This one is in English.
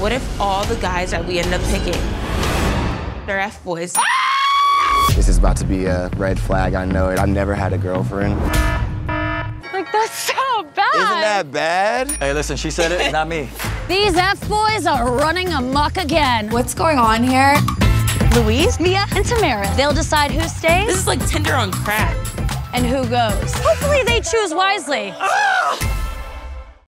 What if all the guys that we end up picking are F-boys? This is about to be a red flag, I know it. I've never had a girlfriend. Like, that's so bad. Isn't that bad? Hey, listen, she said it, not me. These F-boys are running amok again. What's going on here? Louise, Mia, and Tamara. They'll decide who stays This is like Tinder on crack. and who goes. Hopefully they choose wisely.